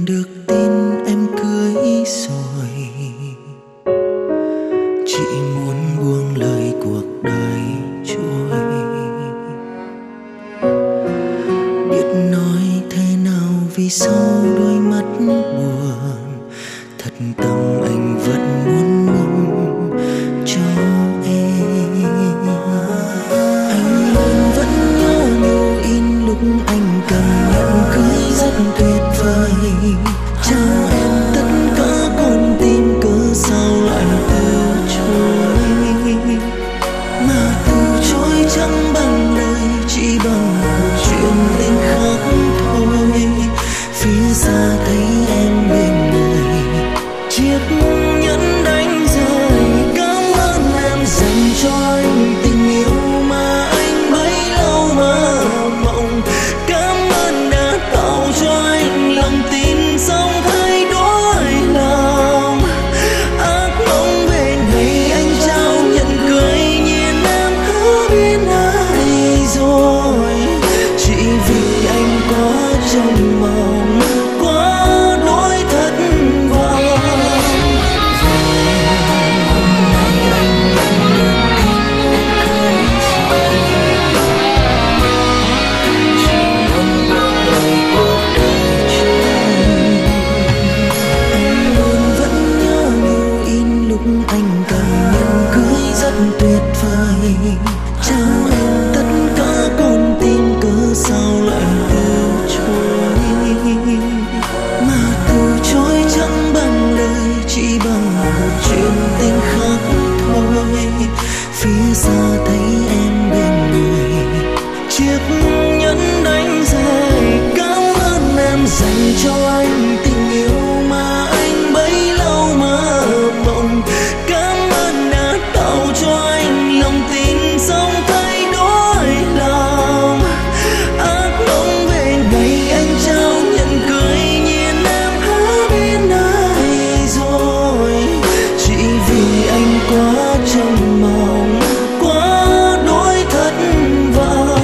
Nhận được tin em cưới rồi, chị muốn buông lời cuộc đời trôi. Biết nói thế nào vì sau đôi mắt buồn, thật tâm anh vẫn muốn mong cho em. Anh luôn vẫn nhớ như in lúc anh cầm nhẫn cưới rất tuyệt vời. Trao em tất cả con tim, cớ sao lại từ chối. Mà từ chối chẳng bằng lời, chỉ bằng một chuyện tình khác thôi. Phía xa thấy em bên người, chiếc nhẫn đánh rơi. Cảm ơn em dành cho anh tình yêu mà anh bấy lâu mơ mộng. Cảm ơn đã tạo cho anh lòng tin xong thay đổi lòng. Ác mong về ngày anh trao nhận cưới, nhìn em hứa bên ai rồi. Chỉ vì anh quá trông mong, quá đỗi thất vọng. Hôm nay anh nhận được tin em cưới rồi, chỉ muốn buông lời cuộc đời trôi. Anh luôn vẫn nhớ như in lúc anh cầm nhẫn cưới rất tuyệt vời. Trao em tất cả con tim, cớ sao lại từ chối. Mà từ chối chẳng bằng lời, chỉ bằng một chuyện tình khác thôi. Phía xa thấy em bên người, chiếc nhẫn đánh rơi. Cảm ơn em dành cho anh tình yêu mà anh bấy lâu mơ mộng. Cảm ơn đã tạo cho anh lòng tin xong thay đổi lòng. Ác mong về ngày anh trao nhận cưới, nhìn em hứa bên ai rồi. Chỉ vì anh quá trông mong, quá đỗi thất vọng.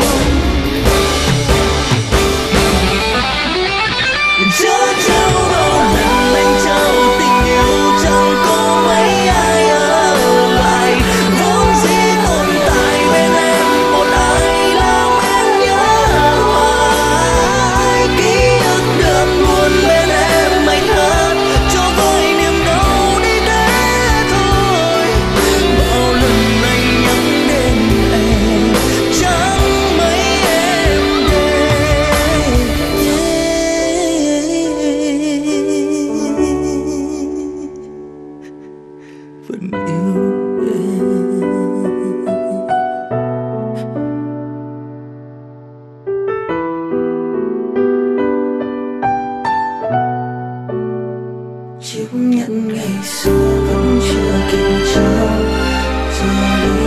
Chớ trao bao lần anh trao tình yêu, chẳng có mấy ai ở lại. Vốn dĩ tồn tại bên em một ai làm em nhớ hoài. Ký ức được luôn bên em anh hết, cho tôi niềm đau đi thế thôi. Bao lần anh nhắc đến em, chẳng mấy em vẫn yêu em. Chiếc nhẫn ngày xưa vẫn chưa kịp trao, giờ đây